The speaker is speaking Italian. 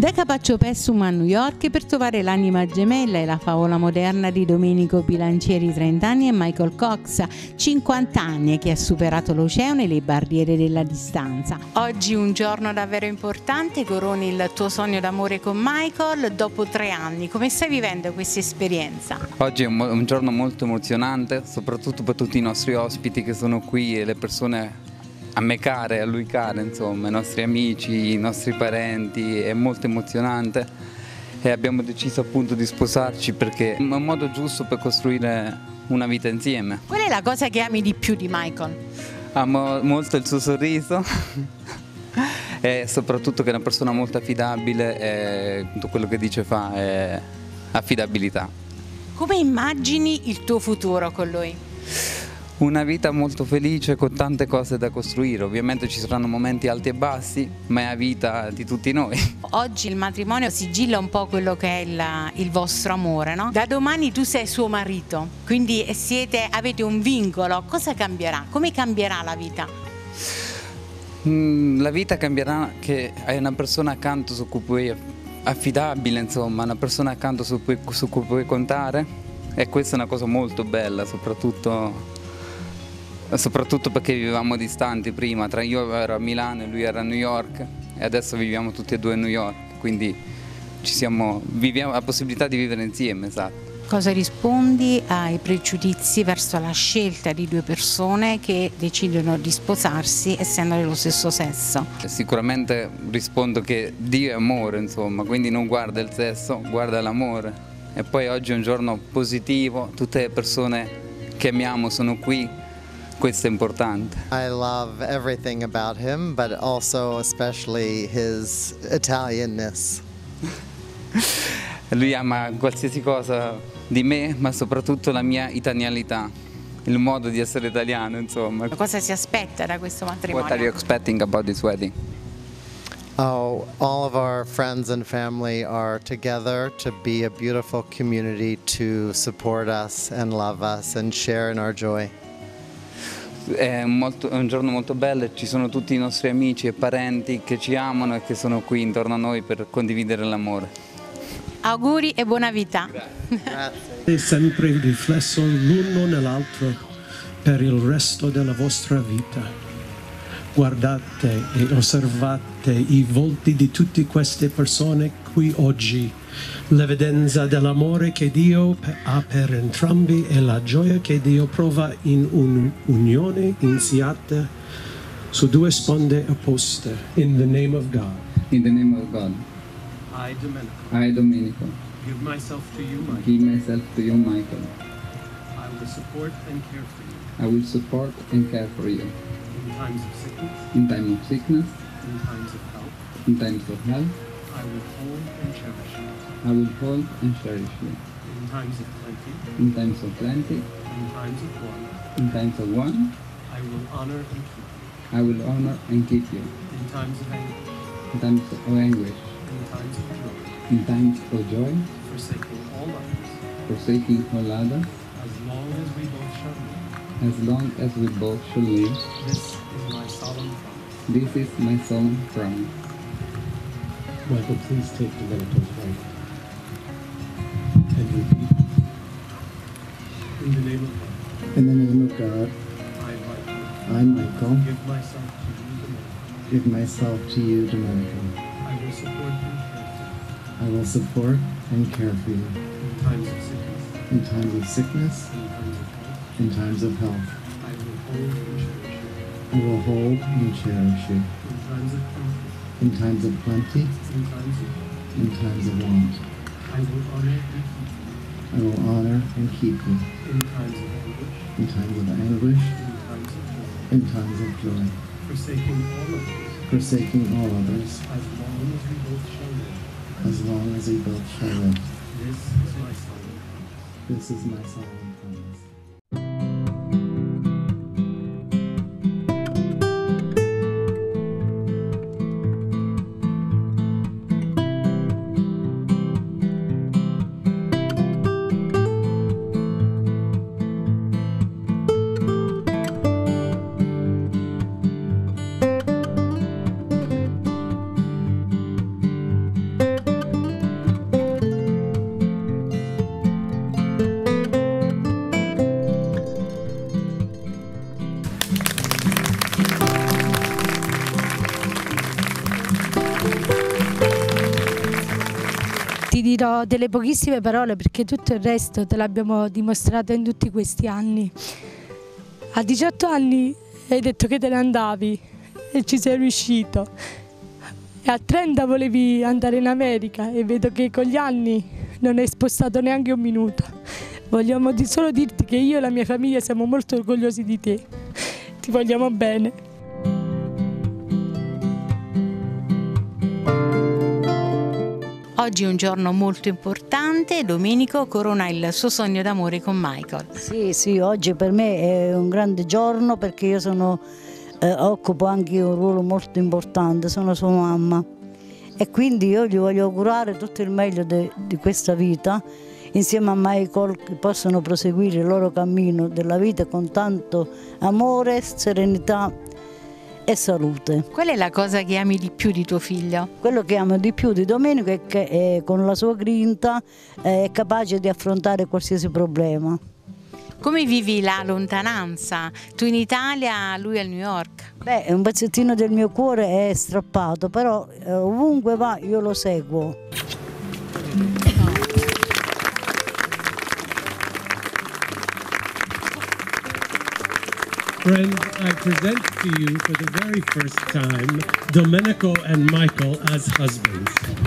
Da Capaccio Pessum a New York per trovare l'anima gemella e la favola moderna di Domenico Bilancieri, 30 anni, e Michael Cox, 50 anni, che ha superato l'oceano e le barriere della distanza. Oggi un giorno davvero importante, coroni il tuo sogno d'amore con Michael dopo 3 anni. Come stai vivendo questa esperienza? Oggi è un giorno molto emozionante, soprattutto per tutti i nostri ospiti che sono qui e le persone a me care, a lui care, insomma, i nostri amici, i nostri parenti. È molto emozionante e abbiamo deciso appunto di sposarci perché è un modo giusto per costruire una vita insieme. Qual è la cosa che ami di più di Michael? Amo molto il suo sorriso e soprattutto che è una persona molto affidabile e tutto quello che dice fa è affidabilità. Come immagini il tuo futuro con lui? Una vita molto felice con tante cose da costruire, ovviamente ci saranno momenti alti e bassi, ma è la vita di tutti noi. Oggi il matrimonio sigilla un po' quello che è il vostro amore, no? Da domani tu sei suo marito, quindi avete un vincolo. Cosa cambierà? Come cambierà la vita? La vita cambierà che hai una persona accanto su cui puoi affidabile, insomma, una persona accanto su cui puoi contare, e questa è una cosa molto bella, soprattutto perché vivevamo distanti prima, io ero a Milano e lui era a New York e adesso viviamo tutti e due a New York, quindi viviamo la possibilità di vivere insieme, esatto. Cosa rispondi ai pregiudizi verso la scelta di due persone che decidono di sposarsi essendo dello stesso sesso? Sicuramente rispondo che Dio è amore, insomma, quindi non guarda il sesso, guarda l'amore. E poi oggi è un giorno positivo, tutte le persone che amiamo sono qui. Questo è importante. I love everything about him, but also especially his Italianness. Lui ama qualsiasi cosa di me, ma soprattutto la mia italianità, il modo di essere italiano, insomma. Cosa si aspetta da questo matrimonio? What are you expecting about this wedding? Oh, all of our friends and family are together to be a beautiful community to support us and love us and share in our joy. È un giorno molto bello e ci sono tutti i nostri amici e parenti che ci amano e che sono qui intorno a noi per condividere l'amore. Auguri e buona vita. Grazie. È sempre il riflesso l'uno nell'altro per il resto della vostra vita. Guardate e osservate i volti di tutte queste persone qui oggi, l'evidenza dell'amore che Dio ha per entrambi e la gioia che Dio prova in un'unione iniziata su due sponde opposte. In the name of God. In the name of God. I, Domenico. Give myself to you, Michael. Give myself to you, Michael. I will support and care for you. I will support and care for you. In times of sickness. In time of sickness. In times of health. In times of health. I will hold and cherish you. I will hold and cherish you. In times of plenty. In times of plenty. In times of want. In times of want. I will honor and keep you. I will honor and keep you. In times of anguish. In times of anguish. In times of joy. In times of joy. Forsaking all others. Forsaking all others. As long as we both shall live. As long as we both shall live. This is my solemn promise. This is my solemn promise. Michael, please take Domenico's right and repeat. In the name of God. In the name of God, I, Michael, I, Michael, give myself to you, Domenico. give myself to you, Domenico. I will support and care for you. I will support and care for you In times of sickness. in times of sickness, In times of health. in times of health. I will hold and cherish you. I will hold and cherish you In times of plenty. in times of plenty, In times of want. in times of want. I will honor and keep you. I will honor and keep you In times of anguish. in times of anguish, In times of joy. in times of joy, Forsaking all others. forsaking all others, As long as we both shall live. as long as we both shall live. This is my solemn promise. This is my solemn promise. ti dirò delle pochissime parole perché tutto il resto te l'abbiamo dimostrato in tutti questi anni. A 18 anni hai detto che te ne andavi e ci sei riuscito. E a 30 volevi andare in America e vedo che con gli anni non hai spostato neanche un minuto. Vogliamo solo dirti che io e la mia famiglia siamo molto orgogliosi di te. Ti vogliamo bene. Oggi è un giorno molto importante, Domenico corona il suo sogno d'amore con Michael. Sì, oggi per me è un grande giorno perché io occupo anche un ruolo molto importante, sono sua mamma e quindi io gli voglio augurare tutto il meglio di questa vita insieme a Michael, che possano proseguire il loro cammino della vita con tanto amore, serenità e salute. Qual è la cosa che ami di più di tuo figlio? Quello che amo di più di Domenico è che con la sua grinta è capace di affrontare qualsiasi problema. Come vivi la lontananza? Tu in Italia, lui a New York. Beh, un pezzettino del mio cuore è strappato, però ovunque va io lo seguo. Friends, I present to you for the very first time Domenico and Michael as husbands.